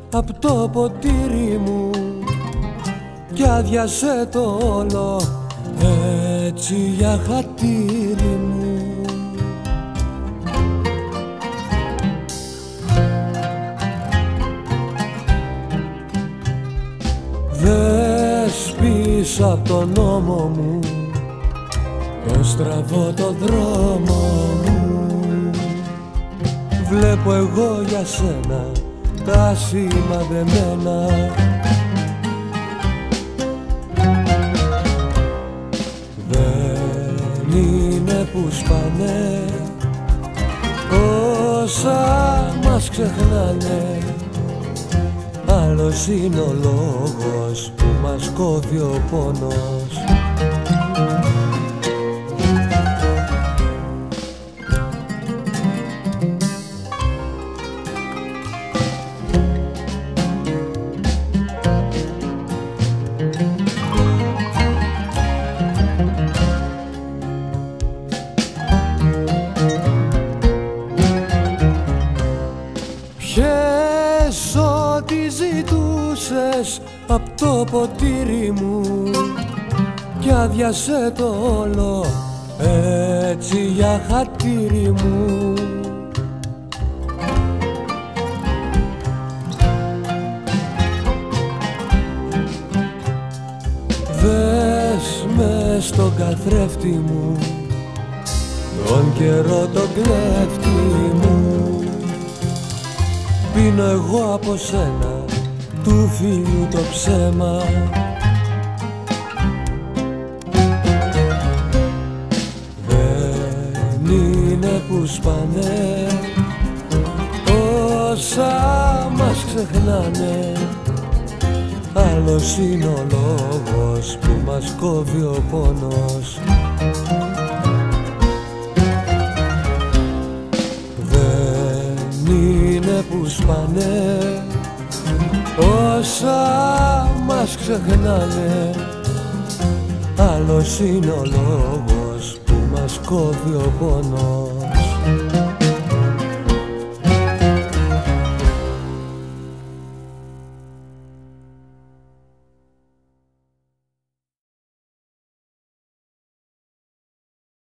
απ' το ποτήρι μου κι άδειασε το όλο έτσι για χατήρι μου. Δες πίσω απ' τον νόμο μου το στραβό το δρόμο μου. Βλέπω εγώ για σένα τα σημαδεμένα. Δεν είναι που σπάνε όσα μας ξεχνάνε. Άλλος είναι ο λόγος που μας κόβει ο πόνος. Πιες ό,τι ζητούσες απ' το ποτήρι μου κι άδειασε το όλο έτσι για χατήρι μου. Δες μες στον καθρέφτη μου τον καιρό τον κλέφτη μου. Πίνω εγώ από σένα του φίλου το ψέμα. Δεν είναι που σπάνε όσα μας ξεχνάνε. Άλλος είναι ο λόγος που μας κόβει ο πόνος. Είναι που σπάνε όσα μας ξεχνάνε. Άλλος είναι ο λόγος που μας κόβει ο πόνος.